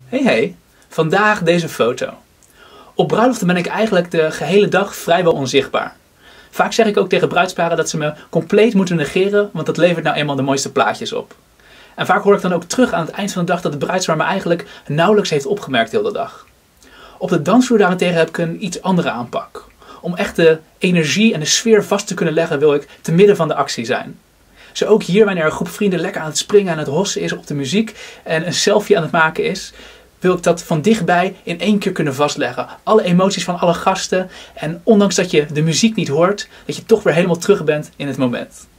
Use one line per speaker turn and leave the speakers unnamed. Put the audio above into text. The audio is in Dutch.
Hey, vandaag deze foto. Op bruiloften ben ik eigenlijk de gehele dag vrijwel onzichtbaar. Vaak zeg ik ook tegen bruidsparen dat ze me compleet moeten negeren, want dat levert nou eenmaal de mooiste plaatjes op. En vaak hoor ik dan ook terug aan het eind van de dag dat de bruidspaar me eigenlijk nauwelijks heeft opgemerkt de hele dag. Op de dansvloer daarentegen heb ik een iets andere aanpak. Om echt de energie en de sfeer vast te kunnen leggen wil ik te midden van de actie zijn. Zo ook hier, wanneer een groep vrienden lekker aan het springen en het hossen is op de muziek en een selfie aan het maken is, wil ik dat van dichtbij in één keer kunnen vastleggen. Alle emoties van alle gasten en ondanks dat je de muziek niet hoort, dat je toch weer helemaal terug bent in het moment.